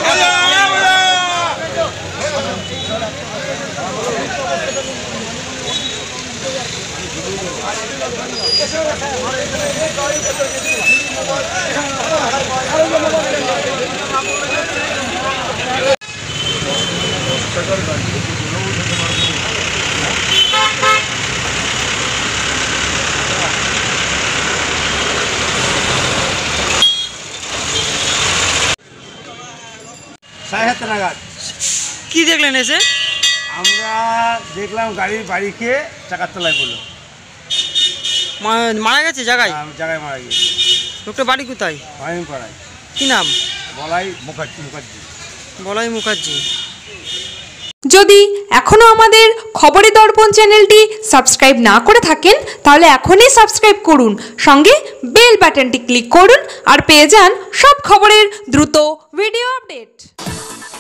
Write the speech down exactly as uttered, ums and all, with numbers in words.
সাড়ে সাতটা নাগাদ। কি দেখলেন এসে? আমরা দেখলাম গাড়ির বাড়ি খেয়ে চাকার তলায় পড়লো। মারা গেছে জায়গায়? জায়গায় মারা গিয়েছে। লোকটা বাড়ি কোথায়? পাড়ায়। কি নাম? বলাই মুখার্জি। মুখার্জি বলাই মুখার্জি। যদি এখনো আমাদের খবরের দর্পণ চ্যানেলটি সাবস্ক্রাইব না করে থাকেন তাহলে এখনই সাবস্ক্রাইব করুন, সঙ্গে বেল বাটনটি ক্লিক করুন আর পেয়ে যান সব খবরের দ্রুত ভিডিও আপডেট।